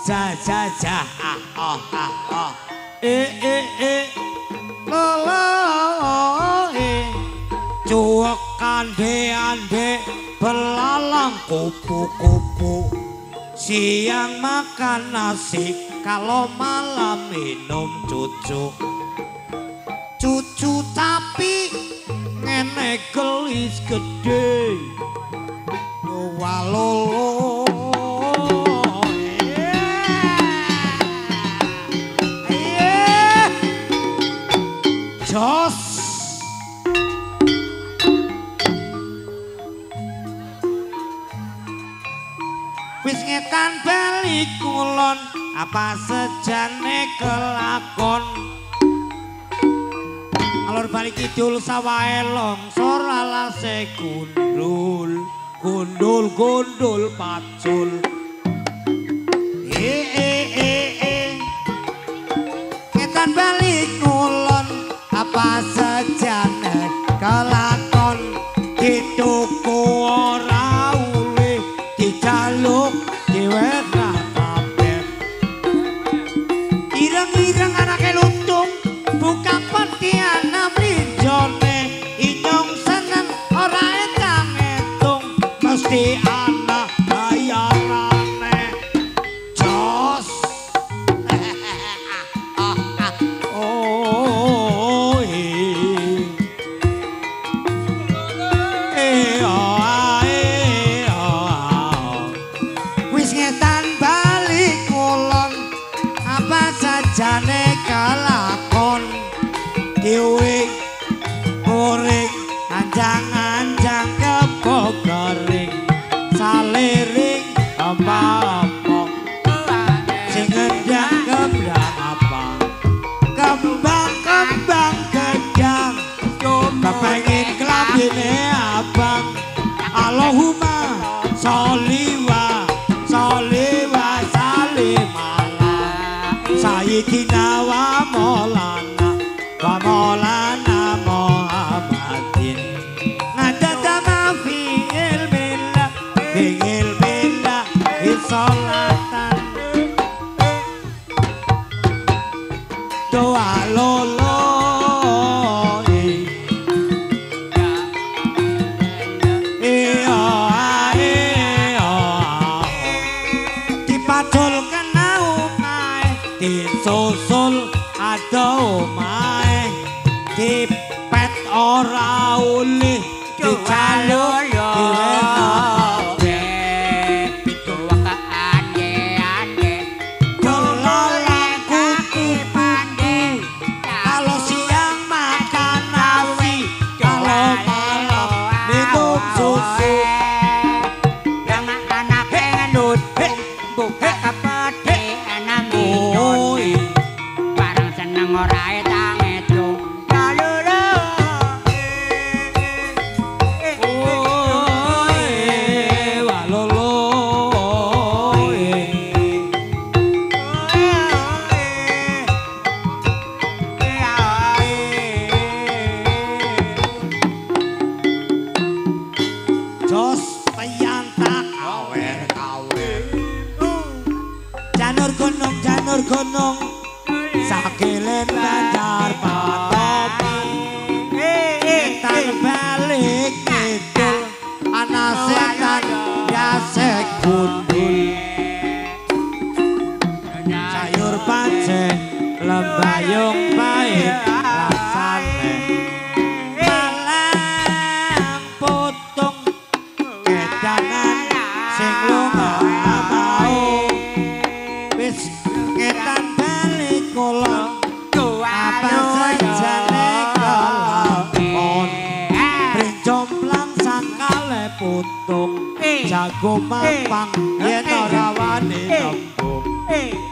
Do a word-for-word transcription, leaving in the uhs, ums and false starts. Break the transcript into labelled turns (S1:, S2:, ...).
S1: ja ja ja ah oh ah oh eh eh eh lo lo eh cuek ande ande belalang kupu-kupu siang makan nasi kalau malam minum cucu cucu tapi ngene gelis gede walolo yeah. Jos wis ngetan bali kulon apa sejane kelakon alur balik kidul sawahe longsor alase gundul gundul gundul pacul eh eh eh eh ngetan balik kulon apa sejane kelakon dituku ora ulih dijaluk diwet ireng-ireng anake lutung buka petiana mlinjone inyong seneng ora etang-etung mesti ana bayarane jos oh eh eh oh eh oh wis ngetan balik kulon apa sajane kelakon diwing goreng anjang-anjang kebo goreng saliring apa-apa sing ngendang kembang apa kembang-kembang gedang kepengin klambine abang Allahumma sholli wa sholli wa sallim ala sayyidina wa maulana wa maulana Muhammadin ngadadama fi ilmillah fi ilmillah isolatan doa lolo eh eh oh eh oh dipacul kena umae disusul ada omae dipet ora ulih dijaluk diwenekke pitu wakaan ye ande belalang kuku pande kalau siang makan nasi kalau malam minum susu yang anak ngendut buka peti anak minum barang seneng ora etang etung lalulu oh eh walolo eh jos peyantak kawer kawer janur gunung janur gunung sakilen banjar patopan ngetan balik kidul ana setan yasek gundul sayur pancen lembayung pahit rasane malang putung kedanan sing lunga mau wis ngetan balik kulon apa sajane kelakon brinjomplang sangkale putung jago mampang yen ora wani nembung